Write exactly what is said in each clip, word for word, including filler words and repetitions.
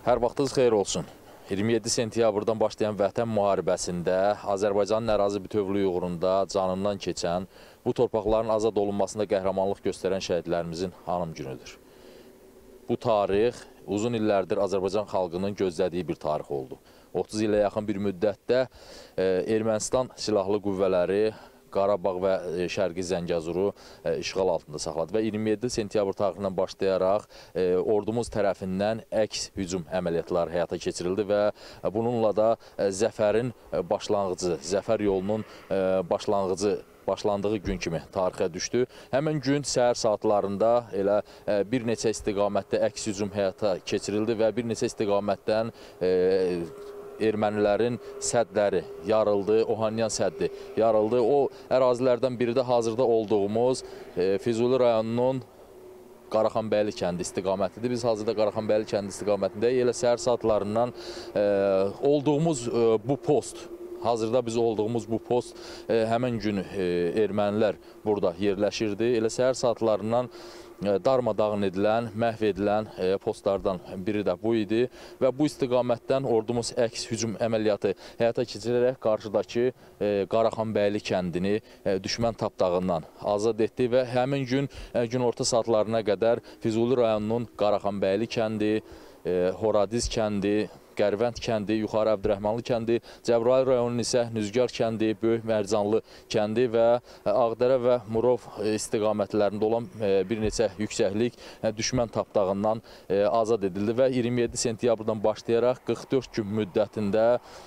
Hər vaxtınız xeyir olsun. iyirmi yeddi sentyabrdan başlayan Vətən müharibəsində Azərbaycanın ərazi bütövlüyü uğrunda canından keçən, bu torpaqların azad olunmasında qəhrəmanlıq göstərən şəhidlərimizin anım günüdür. Bu tarix uzun illərdir Azərbaycan xalqının gözlədiyi bir tarix oldu. otuz ilə yaxın bir müddətdə Ermənistan silahlı qüvvələri Qarabağ və Şərqi Zəngəzuru işğal altında saxladı və iyirmi yeddi sentyabr tarixindən başlayaraq ordumuz tərəfindən əks hücum əməliyyatları həyata keçirildi və bununla da zəfərin başlanğıcı, zəfər yolunun başlanğıcı başlandığı gün kimi tarixə düşdü. Həmin gün səhər saatlarında elə bir neçə istiqamətdə əks hücum həyata keçirildi və bir neçə istiqamətdən ermənilərin səddləri yarıldı, Ohanyan səddi yarıldı. O ərazilərdən biri də hazırda olduğumuz Füzuli rayonunun Qaraxanbəyli kəndi istiqamətidir. Biz hazırda Qaraxanbəyli kəndi istiqamətindəyik. Elə səhər saatlarından olduğumuz bu post, hazırda biz olduğumuz bu post həmin gün ermənilər burada yerləşirdi. Elə səhər saatlarından darmadağın edilən, məhv edilən postlardan biri də bu idi və bu istiqamətdən ordumuz əks hücum əməliyyatı həyata keçirərək qarşıdakı Qaraxanbəyli kəndini düşmən tapdağından azad etdi və həmin gün günorta saatlarına qədər Füzuli rayonunun Qaraxanbəyli kəndi, Horadiz kəndi, Qərvənd kəndi, Yuxarı Əbdürrəhmanlı kəndi, Cəbrayıl rayonunun isə Nüzgar kəndi, Böyük Mərcanlı kəndi və Ağdərə və Murov istiqamətlərində olan bir neçə yüksəklik düşmən tapdağından azad edildi və iyirmi yeddi sentyabrdan başlayaraq qırx dörd gün müddətində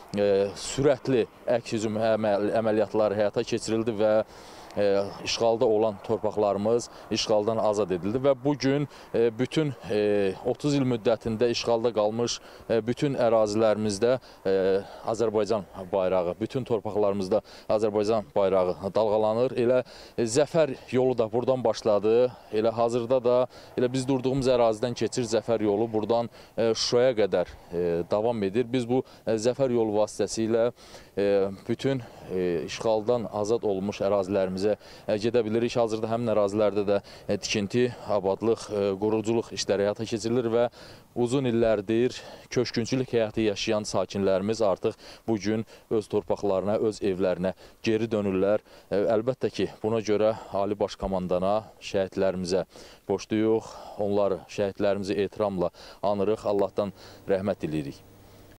sürətli əks hücum əməliyyatları həyata keçirildi və işğalda olan torpaqlarımız işğaldan azad edildi və bugün bütün otuz il müddətində işğalda qalmış bütün ərazilərimizdə Azərbaycan bayrağı, bütün torpaqlarımızda Azərbaycan bayrağı dalğalanır. Elə zəfər yolu da buradan başladı. Elə hazırda da elə biz durduğumuz ərazidən keçir zəfər yolu buradan Şuşaya qədər davam edir. Biz bu zəfər yolu vasitəsilə bütün işğaldan azad olmuş ərazilərimizə gedə bilirik. Hazırda həmin ərazilərdə də tikinti, abadlıq, quruculuq işləri həyata keçirilir və uzun illərdir köşkünçülük həyatı yaşayan sakinlərimiz artıq bugün öz torpaqlarına, öz evlərinə geri dönürlər. Əlbəttə ki, buna görə Ali Baş Komandana, şəhidlərimizə borcluyuq. Onları, şəhidlərimizi ehtiramla anırıq. Allahdan rəhmət diləyirik.